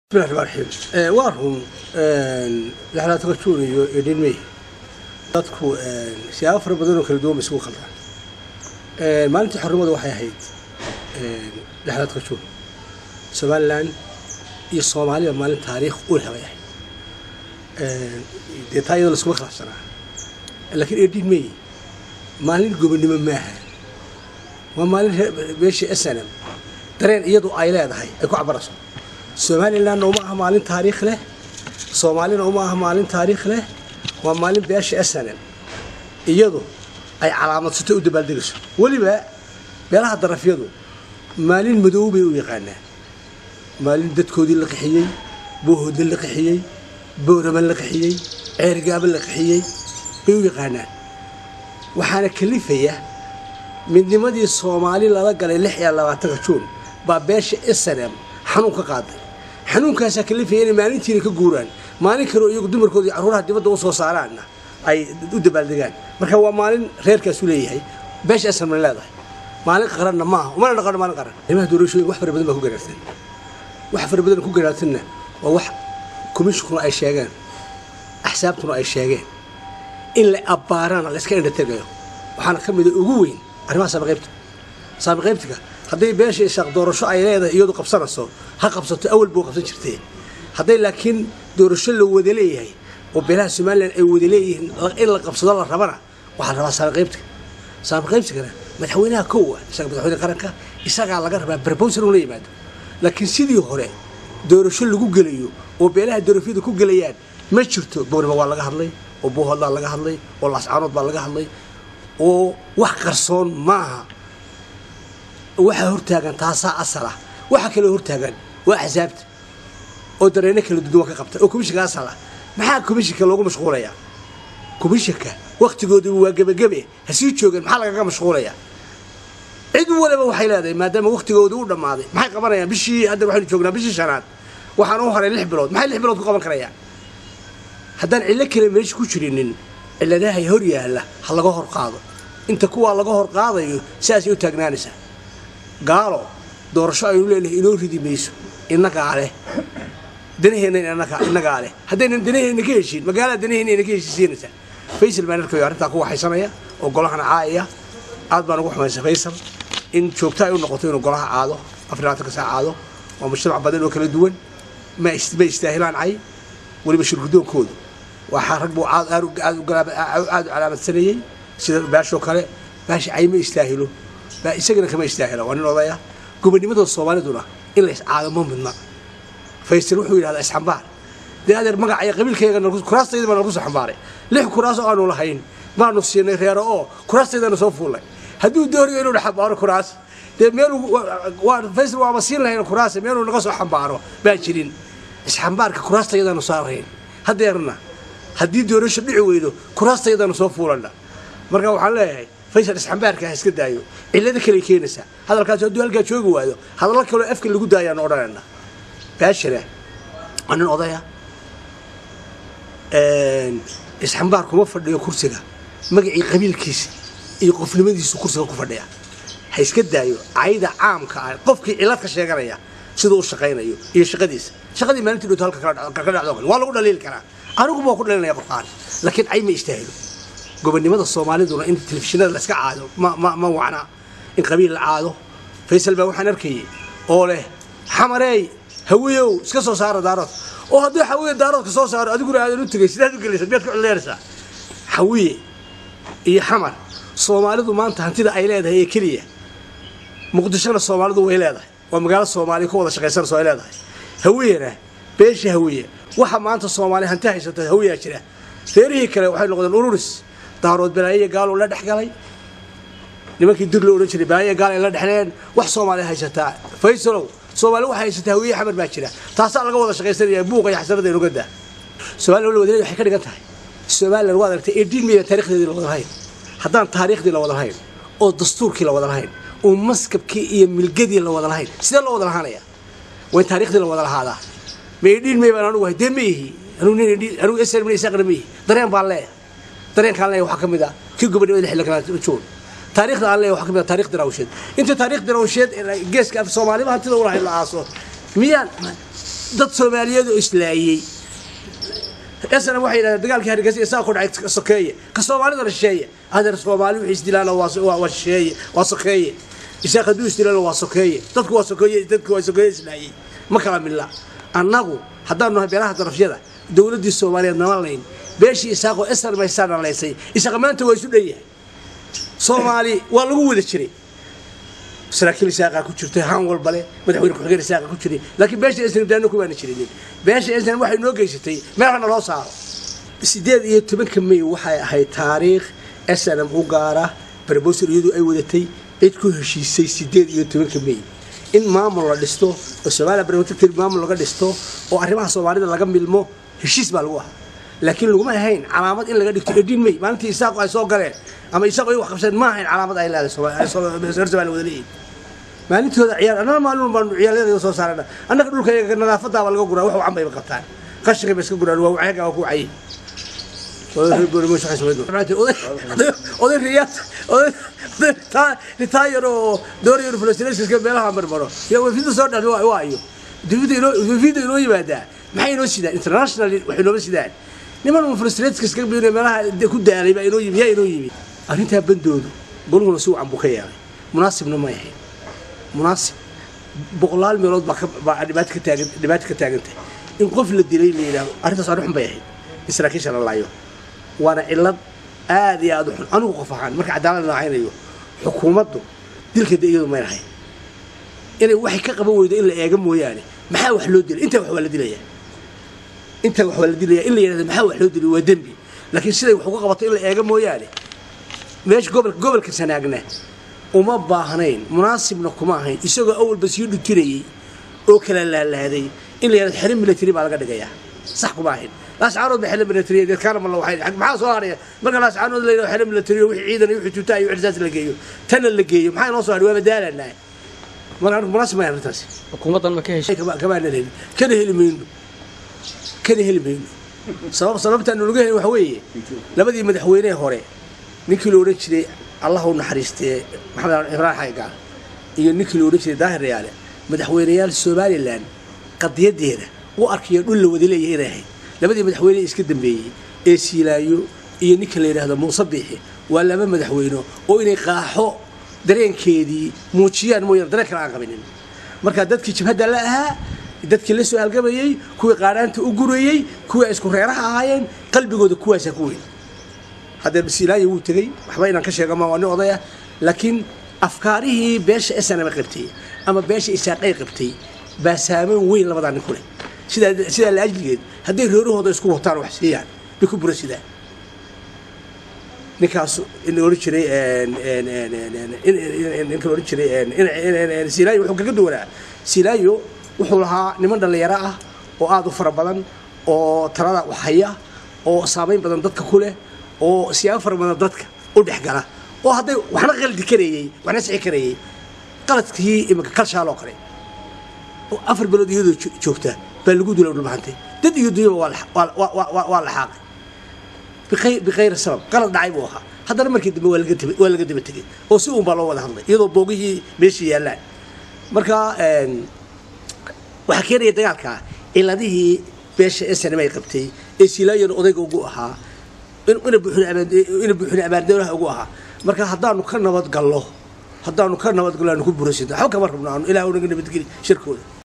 بسم الله الرحمن الرحيم وارهم لحنا تقولون يدين مي dadku siyaabo fara badan oo kala duwan isku khaldan maalintii xornimada waxay ahayd lixdaad ka joog Somaliland iyo Soomaaliya maalin taariikh u leeyahay deetaayada la isku khilaafsanaa laakiin edin may maalin gobonimo ma aha waa maalin beeshii SNM dareen iyadu ay leedahay ay ku cabarayso Somaliland oo ma aha maalin taariikh leh Soomaaliya oo ma aha maalin taariikh leh ومالين بيش أسنان يدو أي علامات ستة ودبالدرس ولبا بيرها الدرفيدو مالين مدوبي ويقانا مالين دتكودي اللقحيي بوهود اللقحيي بورم اللقحيي عرقاب اللقحيي ويقانا وحانا كليفية من دمدي الصومالي لقال اللحية اللي تغشون بابيش أسنان حنوك قادر حنوك هسا كليفية مالين تيري كجوران maalin kale iyagu dumarkooda caruuraha dibadda u soo saaraana ay u dabaaldegaan marka waa maalin reerkaas u leeyahay beesha asal ma leedahay maalin qaranna ma aha uma dhaqan maalin qaran nimaha doorashooyin wax fara badan ku garaarsan wax fara badan ku garaarsanna waa wax komishinkuna ay sheegeen axsaabtuna ay sheegeen in la abaarana la iska indhatagayo waxaana ka mid ugu weyn arrimaha sabiqaybtiga haddii beesha shaq doorasho ay leedahay iyadu qabsanayso ha qabsato awal buu qabsan jirtay hadday laakiin doorasho la wada leeyahay oo beelaha Soomaaliland ay wada leeyihiin in la qabsado la rabana waxa la rabaa sabiqaybtiga madaxweynaha koowa isaga madaxweynaha qaranka isaga laga rabaa proposal uu leeyahay laakiin sidii hore doorasho lagu galayo oo beelaha doorashada ku galayaan ma jirto boorba waa laga hadlay oo boohada laga hadlay oo lascaanood baa laga hadlay oo wax qarsoon maaha waxa hortaagan taasa asala waxa kale hortaagan waa axsaabta oo dareene kala duwan ka qabta oo komishiga asala maxaa komishiga loogu mashquulaya komishiga waqtigoodu waa gabagabe hasii joogan maxaa laga mashquulaya cid walba waxay leedahay maadaama waqtigoodu uu dhamaaday maxay qabanayaan bishii hadda waxaynu joognaa bishii shanaad waxaan u horay 6 bilood maxay 6 bilood ku qaban karayaan haddaan cilla kale meesha ku jirinin cilladaha hor yaala ha laga hor qaado inta kuwa laga hor qaadayo sidaas ay u taagnaanaysaa gaalo doorasho ay u leeyahay inoo ridi mayso innaka ale دنيهنا إنك عليه هذين دنيهنا كيشين مقالة دنيهنا كيش سينسا فيصل ما نركب يارنتا قوة حسنية وقولها أنا عاية عاد بنروح مع فيصل إن شوكتاي ونقطين وقولها عادو أفريقيا ساعة عادو ومجتمع بدل وكل دول ما يستاهلان عاي واللي بيشركوا كود وحرقوا عاد علامة سنية سيد باشو كله باش عاي ما يستاهلوا يسجلنا كما يستاهلوا وأنا نضيع قبل نمد الصومال دولا إلا عاد مهمنا فيصل وحول هذا إسحبار ده هذا المقع يا قبيل كي نرقص كراس تيجي ما نرقص حماري ليه كراس أنا لهين ما نصير نخيره كراس تيجي نصوف ولا هدو دوري يقولون حمار كراس ده ميلو فيصل وعمسين لهين كراس ميلو نقص حماره باكرين إسحبار كراس تيجي نصارين هذا يرنا هدي دوري شبيع ويدو كراس تيجي نصوف ولا مركب حلاي فيصل إسحبار كهس كده أيوه إلا ذكر الكنيسة هذا الكاس هدو هلقى شو جواده هذا الله كله أفكر اللي قدايا نورنا باشرة أنا القضية إسحباركم وفر لي كرسيها مجيء قبيل كيس يقف لي مدي كرسي وقف ليها هيسكت دايو عيدة عام كار قفك علاقة شجرية سدوا الشقين أيوه هي شقديس شقدي ما نتلو تهلك كذا عدوان والله قلنا ليه الكلام أنا أقول ما أقول لنا يا قطان لكن أي ما يستاهلوا قبل نمط الصومالي دون أنت التلفزيون اللي سكع عادو ما وعنا إن قبيل العادو فيصل بوحنا نركي أوله حمري هويو سكسو صار دارات oo hadii xawiye daarad ka soo saaro adigu raadin u tagay sidaad u galeysay beedka culeersa xawiye iyo xamar Soomaalidu maanta hantida ay leedahay kaliya muqdishona Soomaalidu way leedahay waa magaalo Soomaali ku wada shaqeysan soo leedahay hawiyena beesha hawiye waxa maanta Soomaali hanti haysata hawiye jira teerihi kale waxay noqdeen ururis daarood balaaye gaal oo la dhaxgalay nimankii dir loo oran jiray balaaye gaal ay la dhaxleen wax Soomaali haysata Faysalow Soomaali waxay haysatay xamar baa jira taas laga wada shaqeysanaya buuqa iyo xasabada inuu gada Soomaali wala wadareed waxay ka dhigan tahay Soomaali waa aragtay edin miya taariikhdeedii la wada hayn haddaan taariikhdii la wada hayn oo dastuurkii la wada hayn oo maskabkii iyo milgadii la wada hayn sida loo wada lahaanaya way taariikhdii la wada lahaadaa ma edin miya baan anigu haydeen miyi anigu isla miyi saqrami dareen baa leeyahay dareenkan leeyahay waxa kamid ah kii gobadhada xilligan joog تاريخ الله وحكم تاريخ دراوشيد أنت تاريخ دراوشيد جيسك في الصومالي ما هتلاقي ولا هي العاصر ميان dad Soomaaliyeed oo islaayay أصلاً واحد دجال كهري كسي ساكون عيد سكية كسومالي ده الشيء هذا السومالي وحيس دلالة والشيء وسكية إذا خدوش دلالة وسكية تذكر وسكية سلاي ما كلام الله النجو حتى إنه بيراها ترفيدا دولة السومالية نمالين بيشي إساقو إسر ما يسار على يسي إساق ما أنت ويسودية سومالي والله ده الشيء سراكيل ساقا كتشرتي هان والبلة مدحوين كغير ساقا كتشري لكن بيش إسن بدانو كمان يشريين بيش إسن واحد نوجيستي ما عنا الله صار سيدات يتبين كمية وحي تاريخ أسلم وقارة بربوسر يدو أي ودتي إتكو شيء سيدات يتبين كمية إن ما مر لستو السؤال بربوسر ما مر لستو وعرفها صوارد لقم بالمو هشيس بالوها لكن لو ما هين علامات إلا قد يكتدين مي ما أنت يساق أي صوت قرين أما يساق يوقف خمسة ما هين علامات أي لا سوى الودلين ما أنت هذا عيال أنا ما أقول عيال هذا يوصل صارنا أنا أقول لك أنا لا فضة ولا جورا وهو عم بيبقطان قشري بس جورا وهو عيق وهو عيق ويقول مش حسب أودي رياض أودي ريتايرو دوري الفلسطينيين كبيرها مرة يا في صار ده هو أيوه فيديو يبدا ما هي نوسيدا انترناشونال وحنا نوسيدا نما الفلسطينيين كبيرين مالها كل داري بقى ينوي أنت بندود قولوا نسوع عم بخير مناسب نما يحيي مناسب بقلال ميلود دباتك تاجنته إن قفل الدليل اللي أريد صارحهم بيحيي إسراكيش على الله يو وأنا إلا آدي أدحون أنا وقفان مرك عدالة عين أيوه حكومته دلك دقيقة ما يحيي إني واحد كقبول إلا يجمع يعني محاول حلود أنت وحول دليل أنت وحول دليل إلا يعني محاول حلود دليل ودمبي لكن سيد وحقوق بطل إلا يجمع يعني ماش قبل كسنة أجنه وما باهنين مناسب نكما هين يسوق أول بس يدو تري أو كلا لا هذه إلا يعني حرم من التري على قد جايه صح كماهين لا شعارود بحلم من التري كلام الله وحيد حق معاه صاريه ما قال لا شعارود اللي حلم من التري وعيدنا يوحي توتاي وعزاز اللي جايه تن اللي جايه معاه نصار وبدال لنا ما نعرف مناسب ما يرتاس حكومة ما كهش كمان اللي كده هلمين صلبت أنه لقيه وحويه لبدي مدحوينه هوري نيكلو ريتشلي الله نحرسته محمد إبراهيم حاجة نيكلو ريتشلي ظاهر رياله مدحوينيال السومالي لان قد يديره وأركي كل ودليه إلهي لبدي مدحويني إسكدم بيه سيلايو نيكلي هذا مصبيحي ولا ما مدحوينه وإني قاحو درين كيدي موتشيان موير درك العقبين مركا دتك جبهد لها dadkii la soo halgamayay kuwii qaaraanta u gurayay kuwii isku reeraha ahaayeen qalbigooda kuwaas ku weyn hadda bisiilay uu tagay waxba inaan ka sheego ma waan odaya laakiin afkaarihii beesha SNM qabtay ama beesha isaaqay qabtay baa saameyn weyn labadan kule sida la ajligeed haday reerahooda isku wataan wax siiyaan biku burasida ninkaas in loo jiray in loo jiray in silaayo wuxuu kaga duwanaa silaayo wuxuu lahaa niman dhalinyaro ah oo aad u fara badan oo talada waxaya oo saameyn badan dadka ku leh oo siyaabo fara badan dadka u dhaxgala oo haday waxna qaldi kareeyay waxna sii kareeyay qaladkii imka kalshaa loo qaray oo afar bilood iyadoo joogta baa lagu dulay dhulmaantay dad iyo duuba waa la xaqay بغير سبب قال دعي بوها هذا المركز دم ولا قد بتجي أو سوون بالله ولا هم يضرب بوجيه ماشي يلا مركا وحكينا يدعك إلا ذي بيش السنة ما يقبتي إيش لا ينقضيك وجوها إن بحنا أمان دولة وجوها مركا هذا نكرنا وتقال له هذا نكرنا وتقول له نكون برشيد حكم مرة إلى أن نقول بتجي شركون